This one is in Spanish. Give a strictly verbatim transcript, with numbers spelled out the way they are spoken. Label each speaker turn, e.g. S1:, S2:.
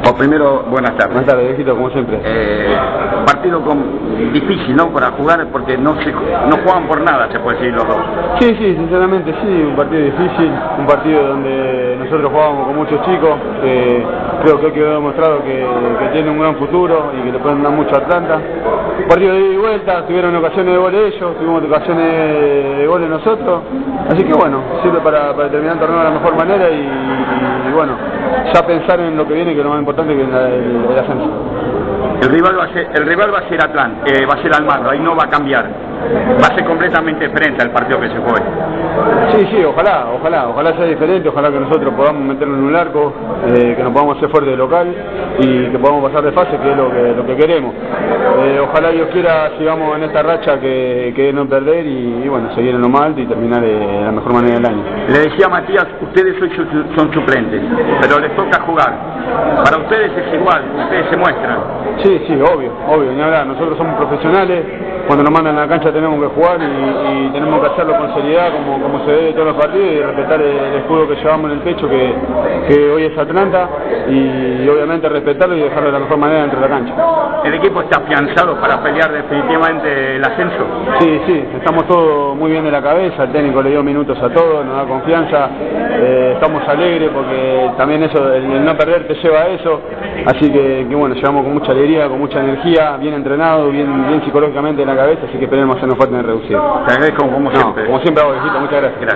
S1: Bueno, primero, buenas tardes.
S2: Buenas tardes, viejito, como siempre.
S1: Eh, partido con, difícil, ¿no? Para jugar, porque no se, no juegan por nada, se puede decir los dos.
S2: Sí, sí, sinceramente sí, un partido difícil, un partido donde nosotros jugábamos con muchos chicos. Eh, creo que hoy quedó demostrado que, que tiene un gran futuro y que le pueden dar mucho a Atlanta. Un partido de ida y vuelta, tuvieron ocasiones de goles ellos, tuvimos ocasiones de goles nosotros. Así que bueno, sirve para, para terminar el torneo de la mejor manera y, y, y bueno, ya pensar en lo que viene, que es lo más importante, que es la, el, el ascenso.
S1: El rival va a ser, el rival va a ser Atlanta, eh, va a ser Almagro, ahí no va a cambiar. Va a ser completamente diferente al partido que se juegue.
S2: Sí, sí, ojalá, ojalá, ojalá sea diferente, ojalá que nosotros podamos meternos en un arco, eh, que nos podamos hacer fuerte de local y que podamos pasar de fase, que es lo que, lo que queremos. Eh, ojalá Dios quiera sigamos en esta racha que, que es no perder y, y bueno, seguir en lo más alto y terminar de la mejor manera del año.
S1: Le decía a Matías, ustedes hoy son suplentes, pero les toca jugar. Para ustedes es igual, ustedes se muestran.
S2: Sí, sí, obvio, obvio, ni hablar, nosotros somos profesionales, cuando nos mandan a la cancha tenemos que jugar y, y tenemos que hacerlo con seriedad como, como se debe todos los partidos y respetar el, el escudo que llevamos en el pecho que, que hoy es Atlanta y, y obviamente respetarlo y dejarlo de la mejor manera dentro de la cancha.
S1: ¿El equipo está afianzado para pelear definitivamente el ascenso?
S2: Sí, sí, estamos todos muy bien de la cabeza, el técnico le dio minutos a todos, nos da confianza, eh, estamos alegres porque también eso, el, el no perder te lleva a eso, así que, que bueno, llevamos con mucha alegría, con mucha energía, bien entrenado, bien, bien psicológicamente en la cabeza, así que esperemos hacernos fuertes en el reducido.
S1: Te agradezco como siempre.
S2: No, como siempre hago, viejito, muchas gracias.
S1: Gracias.